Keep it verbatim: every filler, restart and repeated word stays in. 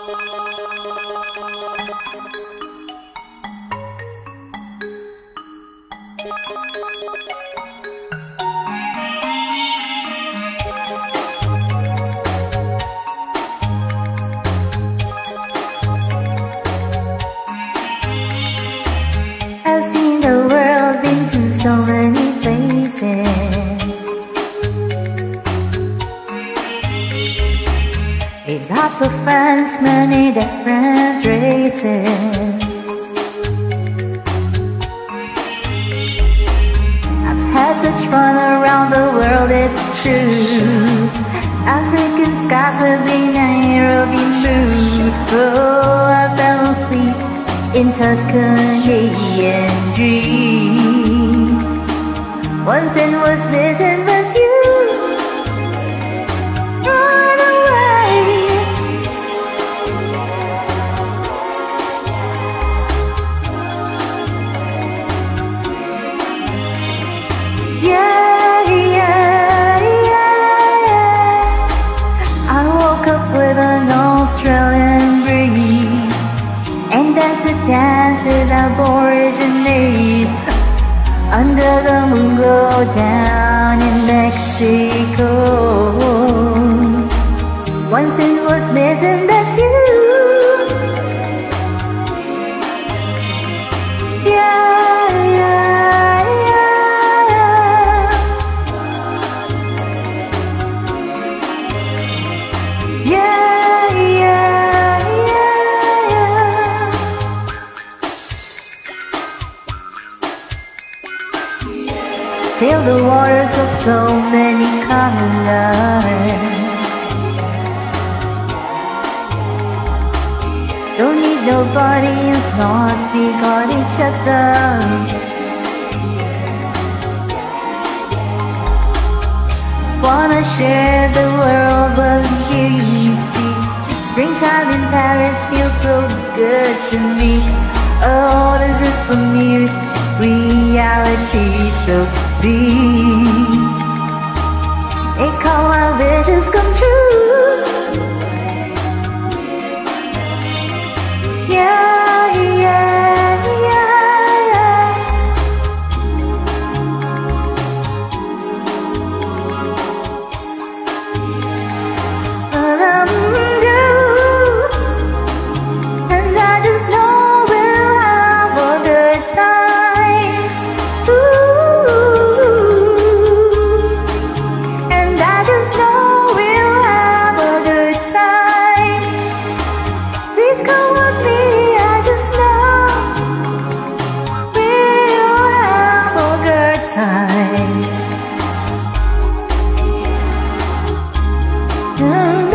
I've seen the world, been to so many places. With lots of friends, many different races. I've had such fun around the world, it's true. African skies with the Nairobi blue. Oh, I fell asleep in Tuscany and dreamed one thing was missing but you. Runaway. Yeah, yeah, yeah. I woke up with an Australian breeze and that's a dance with Aborigines under the moon glow down in Mexico. One thing was missing, that's you. Yeah, yeah, yeah. Yeah, yeah, yeah. Till the waters of so many colors. Don't need nobody as long as we got each other. Wanna share the world, but here you see springtime in Paris feels so good to me. Oh, this is for me, reality, so please make all my wishes come true. Yeah, yeah, yeah, yeah. But I'm you, and I just know we'll have a good time. Ooh, and I just know we'll have a good time. Please come with me, I just know we'll have a good time. Mm.